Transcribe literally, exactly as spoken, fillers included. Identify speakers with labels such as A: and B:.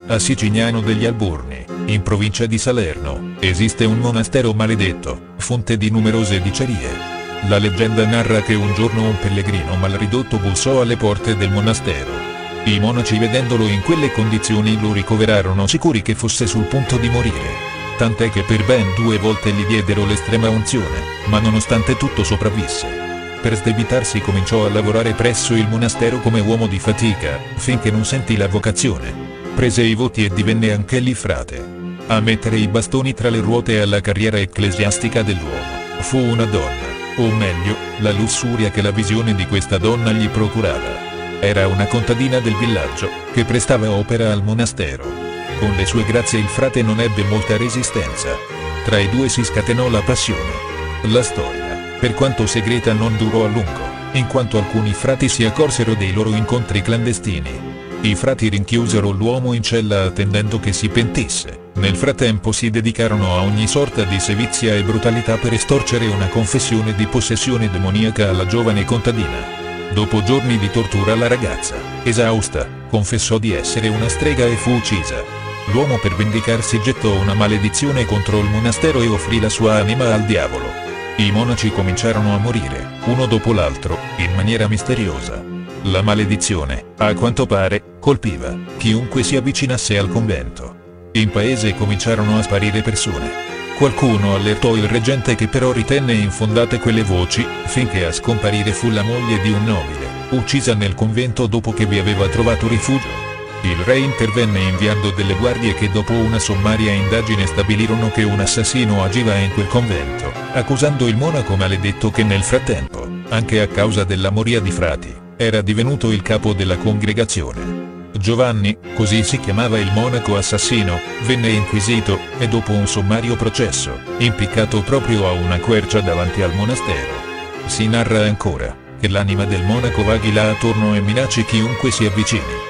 A: a Sicignano degli Alburni, in provincia di Salerno, esiste un monastero maledetto, fonte di numerose dicerie. La leggenda narra che un giorno un pellegrino malridotto bussò alle porte del monastero. I monaci, vedendolo in quelle condizioni, lo ricoverarono, sicuri che fosse sul punto di morire. Tant'è che per ben due volte gli diedero l'estrema unzione, ma nonostante tutto sopravvisse. Per sdebitarsi cominciò a lavorare presso il monastero come uomo di fatica, finché non sentì la vocazione. Prese i voti e divenne anch'egli frate. A mettere i bastoni tra le ruote alla carriera ecclesiastica dell'uomo fu una donna, o meglio, la lussuria che la visione di questa donna gli procurava. Era una contadina del villaggio, che prestava opera al monastero. Con le sue grazie il frate non ebbe molta resistenza. Tra i due si scatenò la passione. La storia, per quanto segreta, non durò a lungo, in quanto alcuni frati si accorsero dei loro incontri clandestini. I frati rinchiusero l'uomo in cella attendendo che si pentisse. Nel frattempo si dedicarono a ogni sorta di sevizia e brutalità per estorcere una confessione di possessione demoniaca alla giovane contadina. Dopo giorni di tortura la ragazza, esausta, confessò di essere una strega e fu uccisa. L'uomo, per vendicarsi, gettò una maledizione contro il monastero e offrì la sua anima al diavolo. I monaci cominciarono a morire, uno dopo l'altro, in maniera misteriosa. La maledizione, a quanto pare, colpiva chiunque si avvicinasse al convento. In paese cominciarono a sparire persone. Qualcuno allertò il reggente, che però ritenne infondate quelle voci, finché a scomparire fu la moglie di un nobile, uccisa nel convento dopo che vi aveva trovato rifugio. Il re intervenne inviando delle guardie che dopo una sommaria indagine stabilirono che un assassino agiva in quel convento, accusando il monaco maledetto che nel frattempo, anche a causa della moria di frati, era divenuto il capo della congregazione. Giovanni, così si chiamava il monaco assassino, venne inquisito, e dopo un sommario processo, impiccato proprio a una quercia davanti al monastero. Si narra ancora che l'anima del monaco vaghi là attorno e minacci chiunque si avvicini.